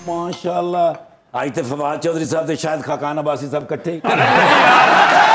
माशाल्लाह, आज तो फवाद चौधरी साहब तो शायद खाकान अब्बासी साहब इकट्ठे